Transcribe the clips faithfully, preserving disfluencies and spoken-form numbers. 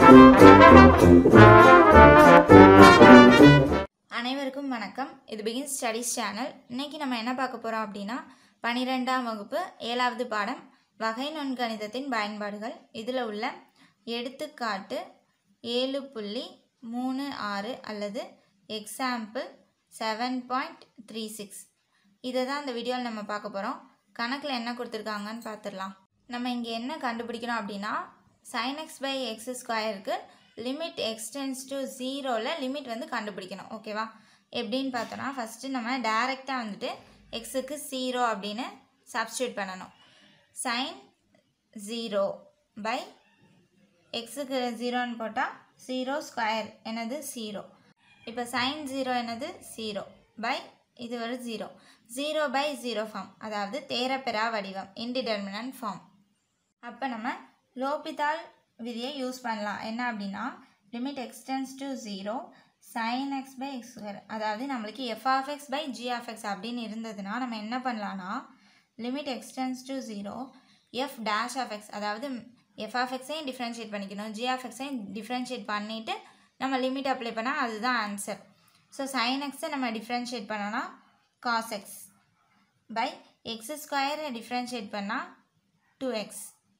அனைவருக்கும் வணக்கம். இது பிகின் ஸ்டடீஸ் சேனல். இன்னைக்கு நம்ம என்ன பார்க்க போறோம் அப்படின்னா பன்னிரெண்டாம் வகுப்பு ஏழாவது பாடம் வகை நுண்கணிதத்தின் பயன்பாடுகள். இதில் உள்ள எடுத்துக்காட்டு ஏழு புள்ளி மூணு ஆறு அல்லது example seven point three six இதை தான் இந்த வீடியோவில் நம்ம பார்க்க போகிறோம். கணக்கில் என்ன கொடுத்துருக்காங்கன்னு பார்த்துடலாம். நம்ம இங்கே என்ன கண்டுபிடிக்கணும் அப்படின்னா sin x by x ஸ்கொயருக்கு லிமிட் எக்ஸ்டென்ஸ் டு ஜீரோவில் லிமிட் வந்து கண்டுபிடிக்கணும். ஓகேவா? எப்படின்னு பார்த்தோன்னா ஃபஸ்ட்டு நம்ம டைரெக்டாக வந்துட்டு எக்ஸுக்கு ஜீரோ அப்படின்னு சப்ஸ்டியூட் பண்ணணும். சைன் ஜீரோ பை எக்ஸுக்கு ஜீரோன்னு போட்டால் ஜீரோ ஸ்கொயர் என்னது ஜீரோ. இப்போ சைன் ஜீரோ என்னது ஜீரோ பை இது ஒரு zero zero by zero form, அதாவது தேரப்பெறா வடிவம், இன்டிடெர்மினன்ட் ஃபார்ம். அப்போ நம்ம லோபிதால் விதியை யூஸ் பண்ணலாம். என்ன அப்படின்னா limit x tends to zero sine x by x square, அதாவது நம்மளுக்கு f of x by g of x அப்படின்னு இருந்ததுன்னா நம்ம என்ன பண்ணலான்னா limit x tends to zero f dash of x, அதாவது எஃப் ஆஃப் எக்ஸையும் டிஃப்ரென்ஷியேட் பண்ணிக்கணும், ஜி ஆஃப் எக்ஸையும் டிஃப்ரென்ஷியேட் பண்ணிவிட்டு நம்ம லிமிட் அப்ளை பண்ணால் அதுதான் ஆன்சர். ஸோ சைன் எக்ஸை நம்ம டிஃப்ரென்ஷியேட் பண்ணோன்னா காஸ் எக்ஸ் பை எக்ஸ் ஸ்கொயரை டிஃப்ரென்ஷியேட் பண்ணால் டூ எக்ஸ்.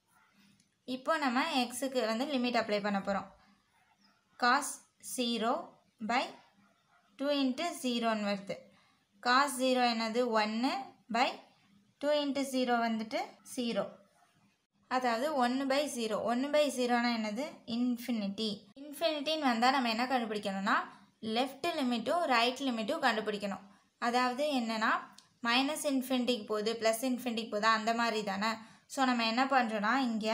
இப்போ நம்ம எக்ஸுக்கு வந்து லிமிட் அப்ளை பண்ண போகிறோம். Cos zero by two into ஜீரோன்னு வருது. காஸ் ஜீரோ என்னது ஒன்று பை டூ இன்ட்டு ஜீரோ வந்துட்டு ஜீரோ, அதாவது ஒன்று பை ஜீரோ. ஒன்று பை ஜீரோனா என்னது இன்ஃபினிட்டி. இன்ஃபினிட்டின்னு வந்தால் நம்ம என்ன கண்டுபிடிக்கணும்னா லெஃப்ட் லிமிட்டும் ரைட் லிமிட்டும் கண்டுபிடிக்கணும். அதாவது என்னென்னா மைனஸ் இன்ஃபினிட்டிக்கு போகுது ப்ளஸ் இன்ஃபினிட்டிக்கு போகுது அந்த மாதிரி தானே. ஸோ நம்ம என்ன பண்ணுறோன்னா இங்கே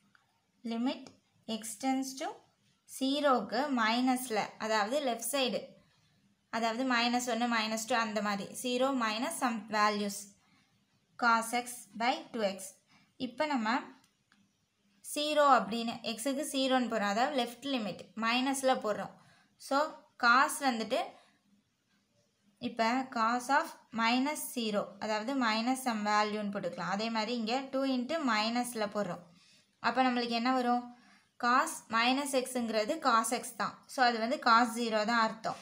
லிமிட் எக்ஸ்டென்ஸ் டு ஜீரோவுக்கு மைனஸில், அதாவது லெஃப்ட் சைடு, அதாவது மைனஸ் ஒன்று மைனஸ் டூ அந்த மாதிரி zero minus some values cos x by two x. இப்போ நம்ம ஜீரோ அப்படின்னு எக்ஸுக்கு ஜீரோன்னு போடுறோம், அதாவது லெஃப்ட் லிமிட் மைனஸில் போடுறோம். ஸோ காஸ் வந்துட்டு இப்போ காஸ் ஆஃப் மைனஸ் ஜீரோ, அதாவது மைனஸ் சம் வேல்யூன்னு போட்டுக்கலாம். அதே மாதிரி இங்கே டூ இன்ட்டு மைனஸில் போடுறோம். அப்போ நம்மளுக்கு என்ன வரும்? காஸ் மைனஸ் எக்ஸுங்கிறது காஸ் எக்ஸ் தான். ஸோ அது வந்து காஸ் ஜீரோ தான் அர்த்தம்.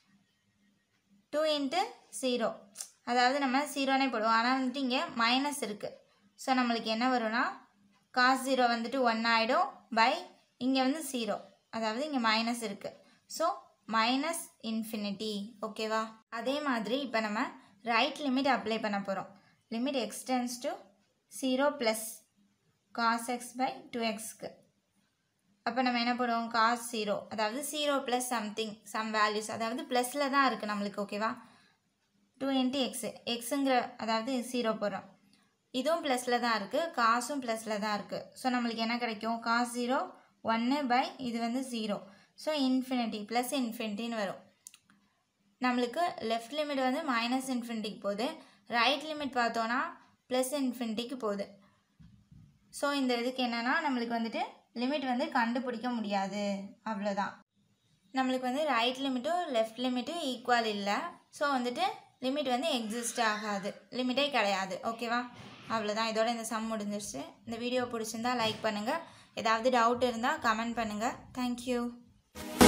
டூ இன்ட்டு ஜீரோ, அதாவது நம்ம ஜீரோனே போடுவோம், ஆனால் வந்துட்டு இங்கே மைனஸ் இருக்குது. ஸோ நம்மளுக்கு என்ன வரும்னா காஸ் ஜீரோ வந்துட்டு ஒன் ஆகிடும் பை இங்கே வந்து ஜீரோ, அதாவது இங்கே மைனஸ் இருக்குது. So minus infinity. ஓகேவா? அதே மாதிரி இப்போ நம்ம ரைட் லிமிட் அப்ளை பண்ண போகிறோம். Limit x tends to zero plus cos x by two எக்ஸ்க்கு. அப்போ நம்ம என்ன போடுவோம்? காஸ் ஜீரோ, அதாவது zero plus something some values, அதாவது ப்ளஸில் தான் இருக்குது நம்மளுக்கு. ஓகேவா? டூ இன்ட்டு எக்ஸு எக்ஸுங்கிற அதாவது ஜீரோ போடுறோம். இதுவும் ப்ளஸில் தான் இருக்குது, காசும் ப்ளஸில் தான் இருக்குது. ஸோ நம்மளுக்கு என்ன கிடைக்கும்? காஸ் ஜீரோ ஒன்று பை இது வந்து ஜீரோ. ஸோ இன்ஃபினிட்டி ப்ளஸ் இன்ஃபினிட்டின்னு வரும். நம்மளுக்கு லெஃப்ட் லிமிட் வந்து மைனஸ் இன்ஃபினிட்டிக்கு போகுது, ரைட் லிமிட் பார்த்தோன்னா ப்ளஸ் இன்ஃபினிட்டிக்கு போகுது. ஸோ இந்த இதுக்கு என்னென்னா நம்மளுக்கு வந்துட்டு லிமிட் வந்து கண்டுபிடிக்க முடியாது, அவ்வளோதான். நம்மளுக்கு வந்து ரைட் லிமிட்டும் லெஃப்ட் லிமிட்டும் ஈக்குவல் இல்லை. ஸோ வந்துட்டு லிமிட் வந்து எக்ஸிஸ்ட் ஆகாது, லிமிட்டே கிடையாது. ஓகேவா? அவ்வளோதான். இதோட இந்த சம் முடிஞ்சிருச்சு. இந்த வீடியோ பிடிச்சிருந்தா லைக் பண்ணுங்கள். ஏதாவது டவுட் இருந்தால் கமெண்ட் பண்ணுங்கள். தேங்க்யூ.